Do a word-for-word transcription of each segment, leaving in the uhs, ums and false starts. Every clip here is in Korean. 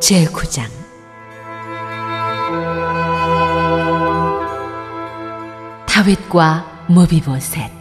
제구 장. 다윗과 무비보셋.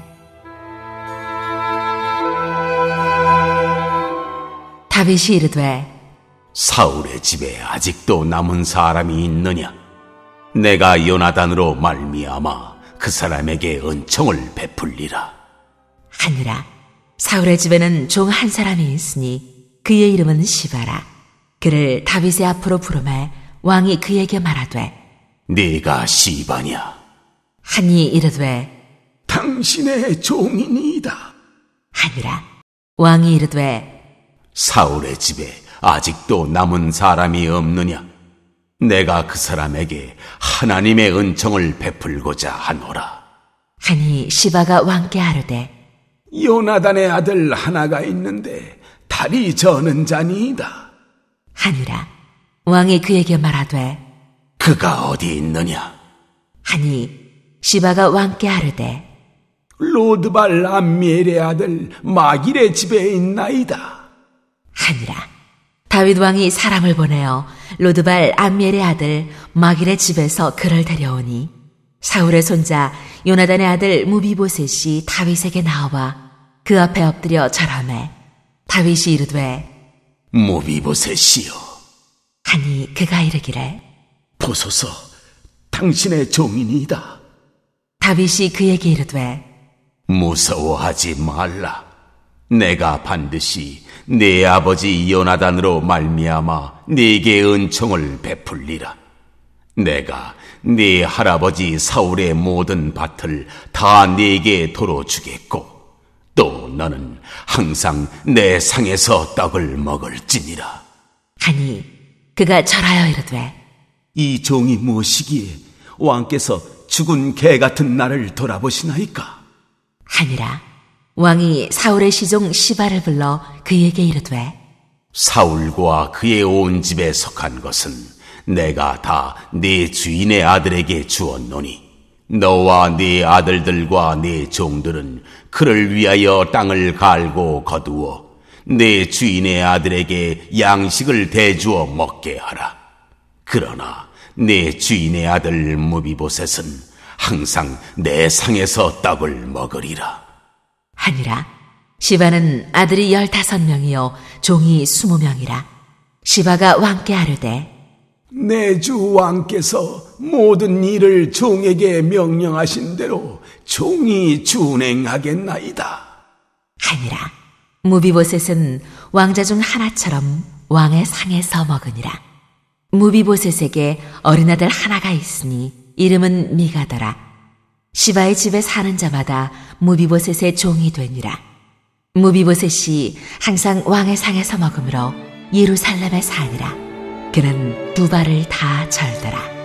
다윗이 이르되 사울의 집에 아직도 남은 사람이 있느냐? 내가 요나단으로 말미암아 그 사람에게 은총을 베풀리라 하니라. 사울의 집에는 종 한 사람이 있으니 그의 이름은 시바라. 그를 다윗의 앞으로 부르매 왕이 그에게 말하되 네가 시바냐? 하니 이르되 당신의 종이니이다 하니라. 왕이 이르되 사울의 집에 아직도 남은 사람이 없느냐? 내가 그 사람에게 하나님의 은총을 베풀고자 하노라 하니 시바가 왕께 아뢰되 요나단의 아들 하나가 있는데 다리 저는 자니이다 하니라. 왕이 그에게 말하되 그가 어디 있느냐? 하니 시바가 왕께 아뢰되 로드발 암미엘의 아들 마길의 집에 있나이다 하니라. 다윗 왕이 사람을 보내어 로드발 암미엘의 아들 마길의 집에서 그를 데려오니 사울의 손자 요나단의 아들 무비보셋이 다윗에게 나와 그 앞에 엎드려 절하매 다윗이 이르되 무비보셋이여 하니 그가 이르기를 보소서 당신의 종이니이다 다윗이 그에게 이르되 무서워하지 말라 내가 반드시 네 아버지 요나단으로 말미암아 네게 은총을 베풀리라 내가 네 할아버지 사울의 모든 밭을 다 네게 도로 주겠고 또 너는 항상 내 상에서 떡을 먹을지니라 하니 그가 절하여 이르되 이 종이 무엇이기에 왕께서 죽은 개 같은 나를 돌아보시나이까 하니라. 왕이 사울의 시종 시바를 불러 그에게 이르되 사울과 그의 온 집에 속한 것은 내가 다 네 주인의 아들에게 주었노니 너와 네 아들들과 네 종들은 그를 위하여 땅을 갈고 거두어 네 주인의 아들에게 양식을 대주어 먹게 하라. 그러나 네 주인의 아들 무비보셋은 항상 내 상에서 떡을 먹으리라 하니라. 시바는 아들이 열다섯 명이요 종이 스무 명이라. 시바가 왕께 아뢰되 내 주 왕께서 모든 일을 종에게 명령하신 대로 종이 준행하겠나이다 하니라. 무비보셋은 왕자 중 하나처럼 왕의 상에서 먹으니라. 무비보셋에게 어린아들 하나가 있으니 이름은 미가더라. 시바의 집에 사는 자마다 무비보셋의 종이 되니라. 무비보셋이 항상 왕의 상에서 먹으므로 예루살렘에 사니라. 그는 두 발을 다 절더라.